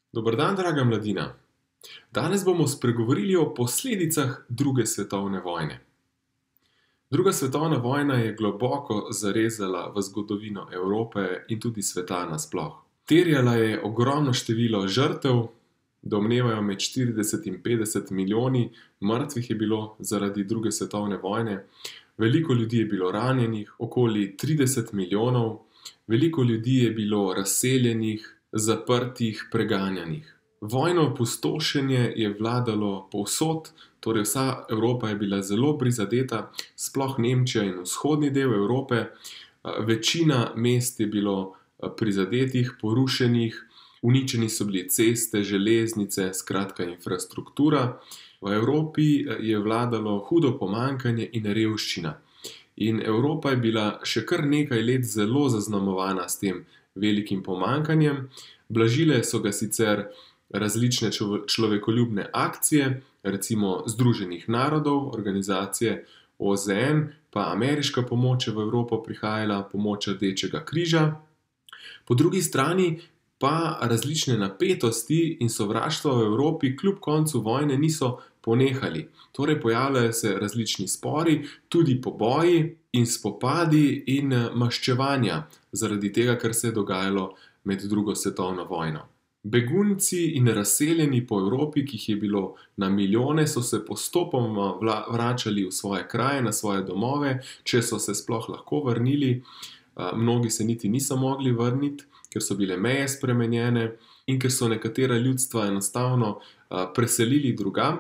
Dober dan, draga mladina. Danes bomo spregovorili o posledicah druge svetovne vojne. Druga svetovna vojna je globoko zarezala v zgodovino Evrope in tudi sveta nasploh. Terjala je ogromno število žrtev, domnevajo med 40 in 50 milijoni mrtvih je bilo zaradi druge svetovne vojne. Veliko ljudi je bilo ranjenih, okoli 30 milijonov, veliko ljudi je bilo razseljenih, zaprtih, preganjanih. Vojno opustošenje je vladalo povsod, torej vsa Evropa je bila zelo prizadeta, sploh Nemčija in vzhodni del Evrope. Večina mest je bilo prizadetih, porušenih, uničeni so bili ceste, železnice, skratka infrastruktura. V Evropi je vladalo hudo pomanjkanje in revščina. In Evropa je bila še kar nekaj let zelo zaznamovana s tem velikim pomanjkanjem. Blažile so ga sicer različne človekoljubne akcije, recimo Združenih narodov, organizacije OZN, pa ameriška pomoč je v Evropo prihajala, pomoč Rdečega križa. Po drugi strani pa različne napetosti in sovraštva v Evropi kljub koncu vojne niso ponehali. Torej pojavljajo se različni spori, tudi poboji in spopadi in maščevanja zaradi tega, kar se je dogajalo med drugo svetovno vojno. Begunci in razseljeni po Evropi, ki jih je bilo na milijone, so se postopoma vračali v svoje kraje, na svoje domove, če so se sploh lahko vrnili. Mnogi se niti niso mogli vrniti, ker so bile meje spremenjene in ker so nekatera ljudstva enostavno preselili drugam.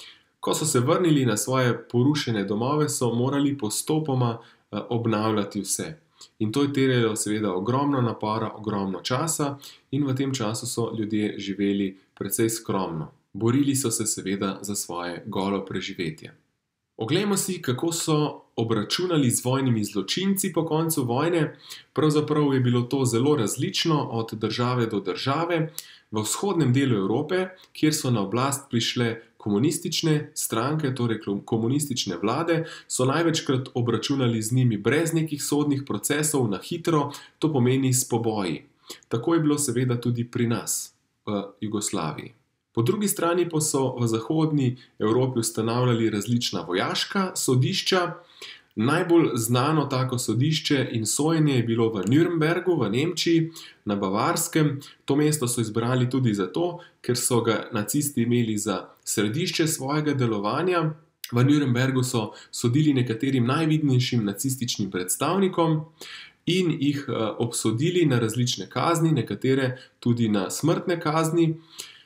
Ko so se vrnili na svoje porušene domove, so morali postopoma obnavljati vse. In to je terjalo seveda ogromno napora, ogromno časa in v tem času so ljudje živeli precej skromno. Borili so se seveda za svoje golo preživetje. Oglejmo si, kako so obračunali z vojnimi zločinci po koncu vojne. Pravzaprav je bilo to zelo različno od države do države. V vzhodnem delu Evrope, kjer so na oblast prišle komunistične stranke, torej komunistične vlade, so največkrat obračunali z njimi brez nekih sodnih procesov, na hitro, to pomeni s poboji. Tako je bilo seveda tudi pri nas, v Jugoslaviji. Po drugi strani pa so v zahodni Evropi ustanavljali različna vojaška sodišča. Najbolj znano tako sodišče in sojenje je bilo v Nürnbergu v Nemčiji, na Bavarskem. To mesto so izbrali tudi zato, ker so ga nacisti imeli za središče svojega delovanja. V Nürnbergu so sodili nekaterim najvidnejšim nacističnim predstavnikom in jih obsodili na različne kazni, nekatere tudi na smrtne kazni.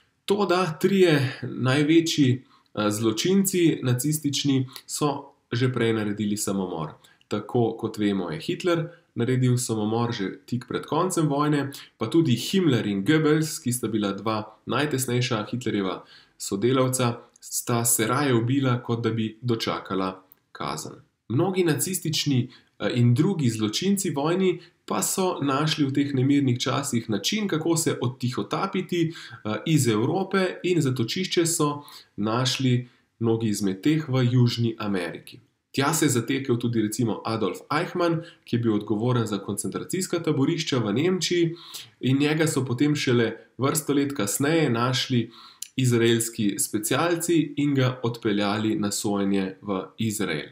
Toda trije največji zločinci nacistični so že prej naredili samomor. Tako kot vemo, je Hitler naredil samomor že tik pred koncem vojne, pa tudi Himmler in Goebbels, ki sta bila dva najtesnejša Hitlerjeva sodelavca, sta se raje ubila, kot da bi dočakala kazen. Mnogi nacistični in drugi zločinci vojni pa so našli v teh nemirnih časih način, kako se odtihotapiti iz Evrope, in zatočišče so našli mnogi izmed teh v Južni Ameriki. Tja se je zatekel tudi recimo Adolf Eichmann, ki je bil odgovoren za koncentracijska taborišča v Nemčiji, in njega so potem šele vrsto let kasneje našli izraelski specialci in ga odpeljali na sojenje v Izrael.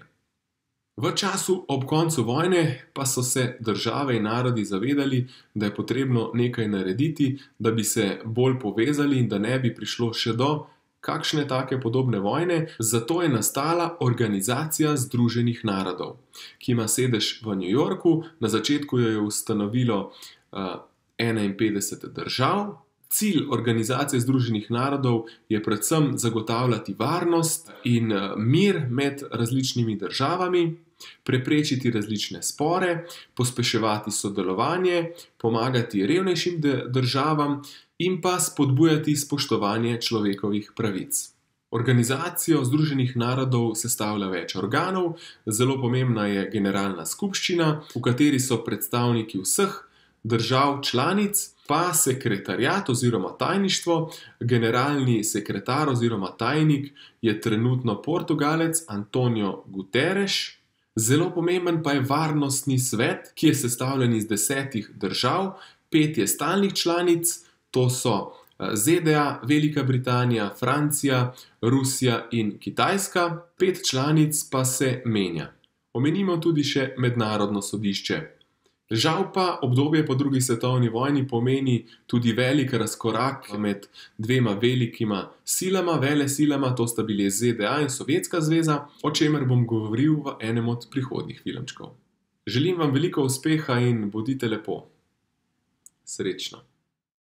V času ob koncu vojne pa so se države in narodi zavedali, da je potrebno nekaj narediti, da bi se bolj povezali in da ne bi prišlo še do kakšne take podobne vojne. Zato je nastala Organizacija Združenih narodov, ki ima sedež v New Yorku. Na začetku jo je ustanovilo 51 držav. Cilj Organizacije Združenih narodov je predvsem zagotavljati varnost in mir med različnimi državami, preprečiti različne spore, pospeševati sodelovanje, pomagati revnejšim državam in pa spodbujati spoštovanje človekovih pravic. Organizacijo Združenih narodov sestavlja več organov. Zelo pomembna je Generalna skupščina, v kateri so predstavniki vseh držav članic, pa sekretariat oziroma tajništvo. Generalni sekretar oziroma tajnik je trenutno Portugalec António Guterres. Zelo pomemben pa je Varnostni svet, ki je sestavljen iz 10 držav, 5 je stalnih članic, to so ZDA, Velika Britanija, Francija, Rusija in Kitajska, 5 članic pa se menja. Omenimo tudi še mednarodno sodišče. Žal pa obdobje po drugi svetovni vojni pomeni tudi velik razkorak med dvema velikima silama, velesilama, to sta bili ZDA in Sovjetska zveza, o čemer bom govoril v enem od prihodnjih filmčkov. Želim vam veliko uspeha in bodite lepo. Srečno.